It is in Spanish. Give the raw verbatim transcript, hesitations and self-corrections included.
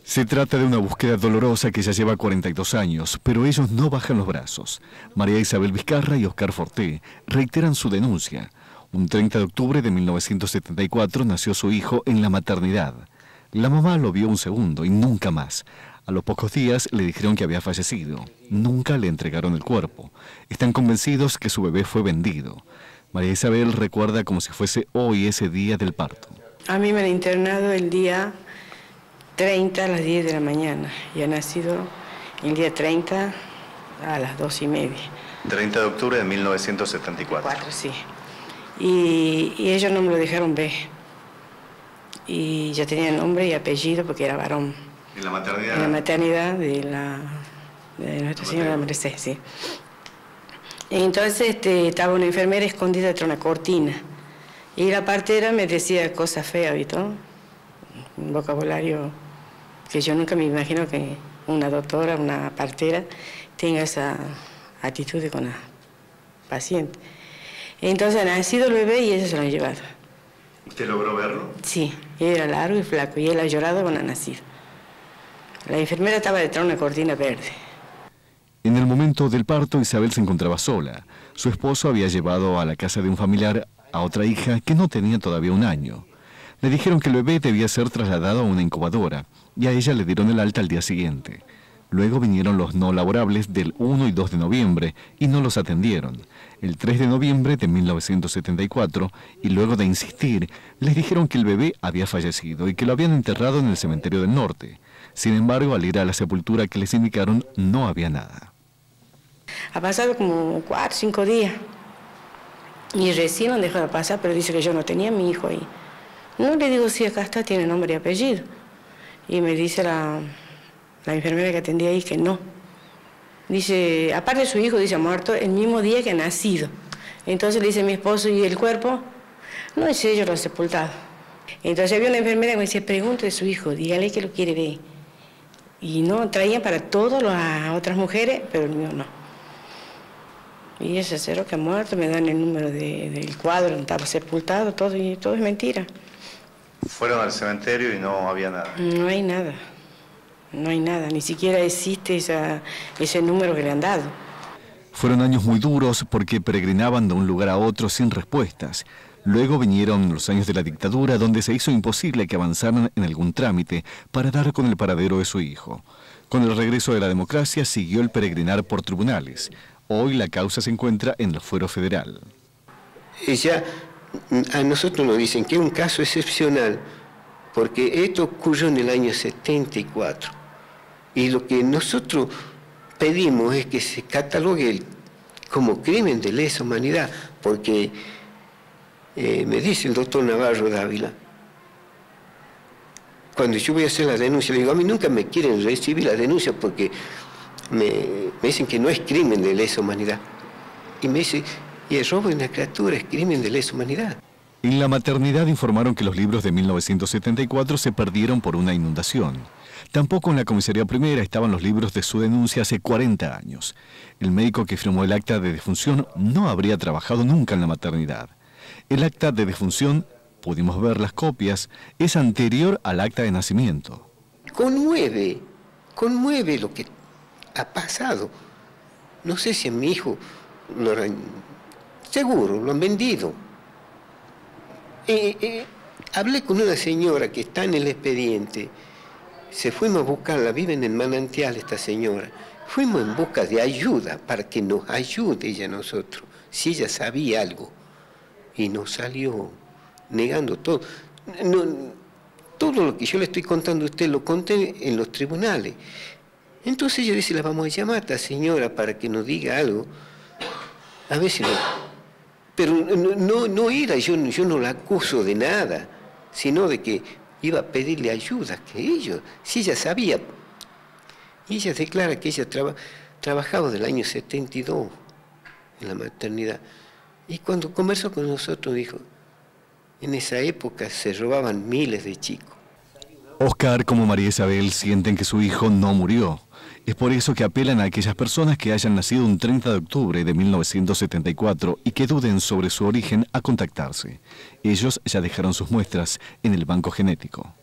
Se trata de una búsqueda dolorosa que ya lleva cuarenta y dos años, pero ellos no bajan los brazos. María Isabel Vizcarra y Oscar Forté reiteran su denuncia. Un treinta de octubre de mil novecientos setenta y cuatro nació su hijo en la maternidad. La mamá lo vio un segundo y nunca más. A los pocos días le dijeron que había fallecido. Nunca le entregaron el cuerpo. Están convencidos que su bebé fue vendido. María Isabel recuerda como si fuese hoy ese día del parto. A mí me han internado el día treinta a las diez de la mañana y ha nacido el día treinta a las dos y media. treinta de octubre de mil novecientos setenta y cuatro. Cuatro, sí. Y, y ellos no me lo dejaron ver. Y yo tenía nombre y apellido porque era varón. ¿En la maternidad? En la maternidad de, la, de Nuestra Señora de la Merced, sí. Entonces este, estaba una enfermera escondida detrás de una cortina. Y la partera me decía cosas feas, ¿viste? Un vocabulario que yo nunca me imagino que una doctora, una partera, tenga esa actitud con la paciente. Entonces ha nacido el bebé y ellos se lo han llevado. ¿Usted logró verlo? Sí, era largo y flaco y él ha llorado cuando ha nacido. La enfermera estaba detrás de una cortina verde. En el momento del parto, Isabel se encontraba sola. Su esposo había llevado a la casa de un familiar a otra hija que no tenía todavía un año. Le dijeron que el bebé debía ser trasladado a una incubadora y a ella le dieron el alta al día siguiente. Luego vinieron los no laborables del uno y dos de noviembre y no los atendieron. El tres de noviembre de mil novecientos setenta y cuatro, y luego de insistir, les dijeron que el bebé había fallecido y que lo habían enterrado en el cementerio del norte. Sin embargo, al ir a la sepultura que les indicaron, no había nada. Ha pasado como cuatro, cinco días. Y recién lo han dejado pasar, pero dice que yo no tenía a mi hijo ahí. No, le digo, sí, acá está, tiene nombre y apellido. Y me dice la, la enfermera que atendía ahí que no. Dice, aparte su hijo, dice, ha muerto el mismo día que ha nacido. Entonces le dice mi esposo, ¿y el cuerpo? No, dice, ellos lo han sepultado. Entonces había una enfermera que me decía, pregunte a su hijo, dígale que lo quiere ver. Y no, traían para todas las otras mujeres, pero el mío no. Y ese cero que ha muerto, me dan el número de, del cuadro, estaba sepultado, todo, y todo es mentira. Fueron al cementerio y no había nada. No hay nada, no hay nada, ni siquiera existe esa, ese número que le han dado. Fueron años muy duros porque peregrinaban de un lugar a otro sin respuestas. Luego vinieron los años de la dictadura, donde se hizo imposible que avanzaran en algún trámite para dar con el paradero de su hijo. Con el regreso de la democracia siguió el peregrinar por tribunales. Hoy la causa se encuentra en el fuero federal. Ella, a nosotros nos dicen que es un caso excepcional, porque esto ocurrió en el año setenta y cuatro. Y lo que nosotros pedimos es que se catalogue como crimen de lesa humanidad, porque eh, me dice el doctor Navarro Dávila, cuando yo voy a hacer la denuncia, le digo, a mí nunca me quieren recibir la denuncia porque me, me dicen que no es crimen de lesa humanidad. Y me dice, y el robo de una criatura es crimen de lesa humanidad. En la maternidad informaron que los libros de mil novecientos setenta y cuatro se perdieron por una inundación. Tampoco en la comisaría primera estaban los libros de su denuncia hace cuarenta años. El médico que firmó el acta de defunción no habría trabajado nunca en la maternidad. El acta de defunción, pudimos ver las copias, es anterior al acta de nacimiento. Conmueve, conmueve lo que ha pasado. No sé si a mi hijo, lo han, seguro, lo han vendido. Eh, eh, hablé con una señora que está en el expediente. Se fuimos a buscarla, vive en el manantial esta señora. Fuimos en busca de ayuda para que nos ayude ella a nosotros, si ella sabía algo. Y nos salió negando todo. No, todo lo que yo le estoy contando a usted lo conté en los tribunales. Entonces ella dice, la vamos a llamar a esta señora para que nos diga algo. A ver si no... Pero no, no, no era, yo, yo no la acuso de nada, sino de que iba a pedirle ayuda, que ellos, si ella sabía. Y ella declara que ella traba, trabajaba del año setenta y dos en la maternidad. Y cuando conversó con nosotros dijo, en esa época se robaban miles de chicos. Oscar, como María Isabel, sienten que su hijo no murió. Es por eso que apelan a aquellas personas que hayan nacido un treinta de octubre de mil novecientos setenta y cuatro y que duden sobre su origen a contactarse. Ellos ya dejaron sus muestras en el banco genético.